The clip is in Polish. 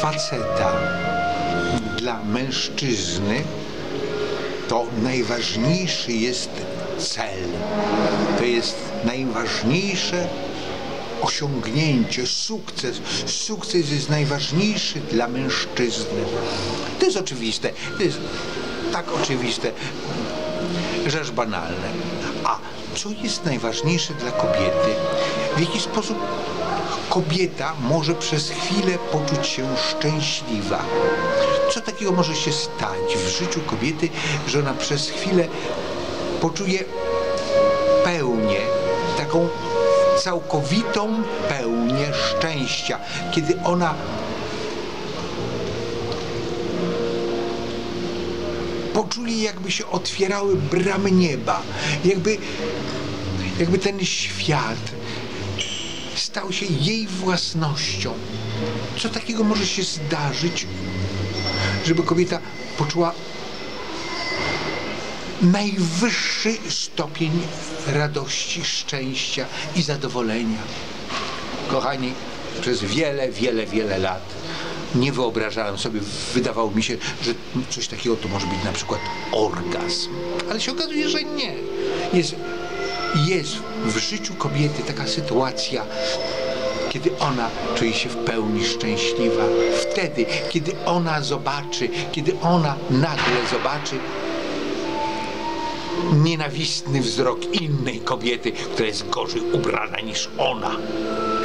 faceta dla mężczyzny to najważniejszy jest cel. To jest najważniejsze osiągnięcie, sukces. Sukces jest najważniejszy dla mężczyzny. To jest oczywiste. To jest tak oczywiste, rzecz banalna. A co jest najważniejsze dla kobiety? W jaki sposób kobieta może przez chwilę poczuć się szczęśliwa? Co takiego może się stać w życiu kobiety, że ona przez chwilę poczuje pełnię, taką całkowitą pełnię szczęścia, kiedy ona poczuje, jakby się otwierały bramy nieba, jakby ten świat stał się jej własnością. Co takiego może się zdarzyć, żeby kobieta poczuła najwyższy stopień radości, szczęścia i zadowolenia? Kochani, przez wiele lat nie wyobrażałem sobie, wydawało mi się, że coś takiego to może być na przykład orgazm. Ale się okazuje, że nie. Jest w życiu kobiety taka sytuacja, kiedy ona czuje się w pełni szczęśliwa. Wtedy, kiedy ona nagle zobaczy nienawistny wzrok innej kobiety, która jest gorzej ubrana niż ona.